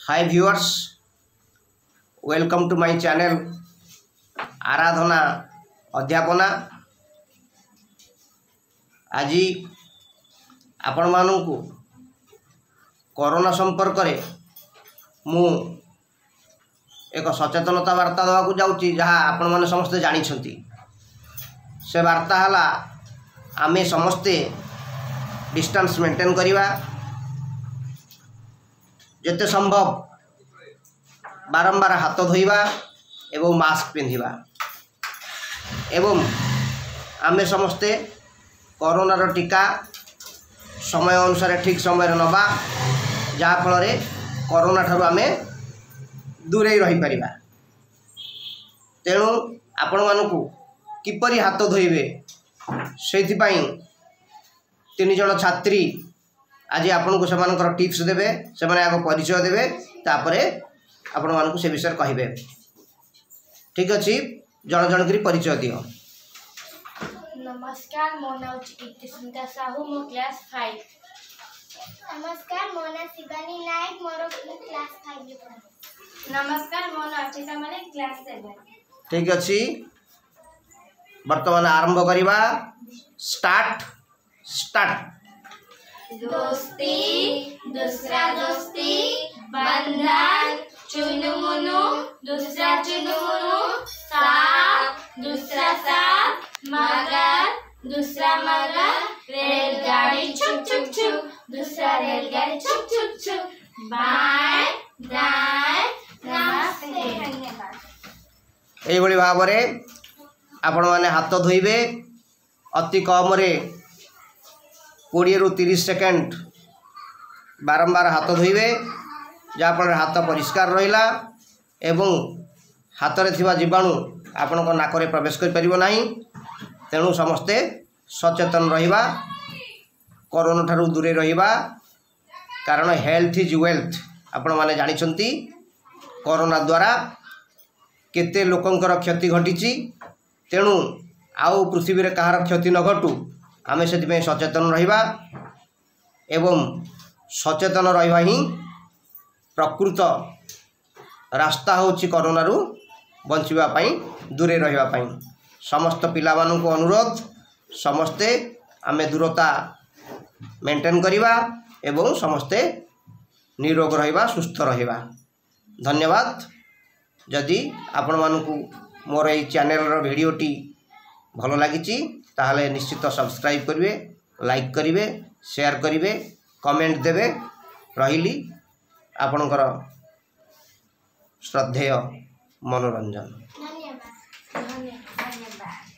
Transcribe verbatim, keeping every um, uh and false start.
Hi viewers, welcome to my channel आराधना अध्यापना। आज आपण मानू कोरोना संपर्क रे मु एक सचेतनता वार्ता देवाक जाऊँगी जहाँ आपण मैंने समस्ते जानी से वार्ता है आमे समस्ते डिस्टेंस मेंटेन करिवा जिते संभव बारंबार हाथ धोइबा एवं मास्क पिंधिबा एवं आमे समस्ते कोरोनार टीका समय अनुसार ठीक समय नबा जहाँ फल कोरोना ठारू आमे दूरे रही परिबा। तेणु आपण मानकु किपरि हाथ धोइबे सेथि पई तीन जन छात्री आज आपन को सेमानकर टिप्स देबे, सेमाने आगो परिचय देबे, तापरे आपण मानकु से विषय कहिबे। ठीक अछि, जन जन करी परिचय दियो। नमस्कार, मो नाम चिकित्सिका साहू, मो क्लास फाइव। नमस्कार, मो नाम शिवानी नायक, मोर क्लास फाइव रे पढा। नमस्कार, मो नाम अर्चिता मालिक, क्लास सेवन। ठीक अछि, वर्तमान आरंभ करिबा। स्टार्ट स्टार्ट दोस्ती दूसरा दोस्ती बंधन चुनुमुनु दूसरा चुनुमुनु साथ दूसरा साथ मगर दूसरा मगर रेलगाड़ी छुक छुक छुक दूसरा रेलगाड़ी छुक छुक छुक बाय दाएं नमस्ते धन्यवाद। एई बड़ी भाव रे आपण माने हाथ धोइबे अति कम रे बीस रु तीस सेकेंड बारंबार हाथ धोइबे जहाँफल हाथ परिष्कार रहिला एवं हाथ रे थिबा जीवाणु आपण को नाक प्रवेश कर परिबो नाही। तेणु समस्ते सचेतन रहिबा, कोरोना ठारू दूरे रहिबा, कारण हेल्थ इज वेल्थ। आपण माने जानिछंती कोरोना द्वारा केते लोकंकर क्षति घटिची। तेणु आउ पृथ्वी रे कहार क्षति न घटू आमे से सचेतन रहिबा एवं सचेतन रहिबा ही प्रकृत रास्ता होची कोरोना रु बंचिबा पई दूरे रहिबा पई। समस्त पिला मानन को अनुरोध समस्ते आमे दूरता मेंटेन करिबा एवं समस्ते निरोग रहिबा, सुस्थ रहिबा। धन्यवाद। जदि आपण मानकु मोर ए चैनल रो वीडियोटी भलो लागिची ताहले निश्चित सब्सक्राइब करिवे, लाइक करिवे, शेयर करिवे, कमेंट देवे। रहिली आपणकर श्रद्धेय मनोरंजन। धन्यवाद। धन्यवाद।